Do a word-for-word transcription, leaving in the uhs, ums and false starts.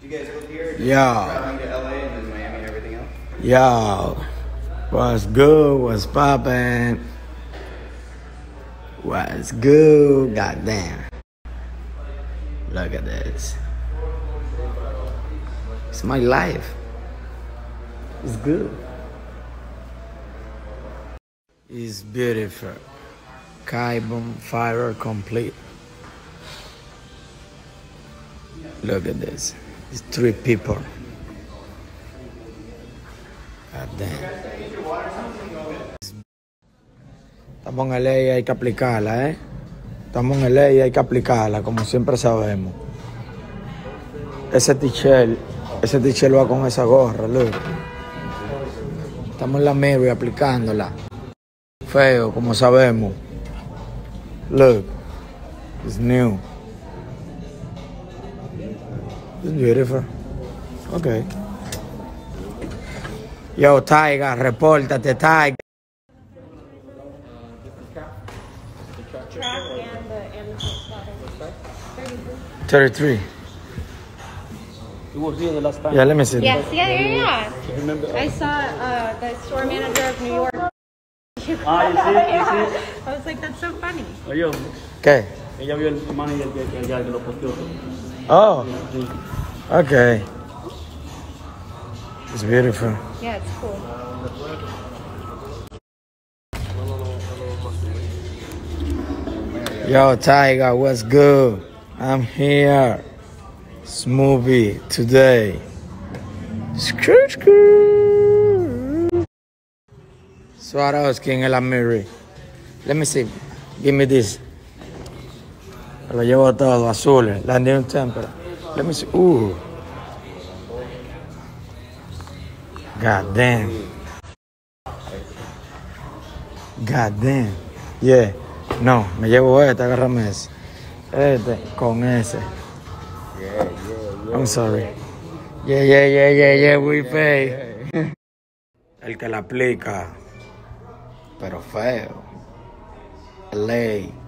You guys live here? Yo. Traveling to L A and then Miami and everything else? Yo. What's good? What's poppin'? What's good? Goddamn. Look at this. It's my life. It's good. It's beautiful. Carbon fiber complete. Look at this. It's three people. God damn. Estamos en L A y hay que aplicarla, ¿eh? Estamos en L A y hay que aplicarla, como siempre sabemos. Ese t-shirt, ese t-shirt va con esa gorra, look. Estamos en la Mary aplicándola. Feo, como sabemos. Look. It's new. It's beautiful. Okay. Yo, Tiger, repórtate, Tiger. thirty-three. You were here the last time. Yeah, let me see. Yes, yeah, yeah, yeah. Remember? I saw uh, the store manager of New York. Ah, you see, you see. I was like, that's so funny. Oye, ¿Qué? ella vio el manager que, que, que lo posteó. Oh, Sí. okay. It's beautiful. Yeah, it's cool. Yo, Tiger, what's good? I'm here. Smoothie today. Screw, screw. Swarovski en el Amiri. Let me see. Give me this. Lo llevo todo, azules. Landing Tempera. Let me see. Ooh. God damn. God damn. Yeah. No, me llevo este, agárrame ese. Este con ese. Yeah, yeah, yeah. I'm sorry. Yeah, yeah, yeah, yeah, yeah, we pay. El que la aplica. Pero feo. Ley.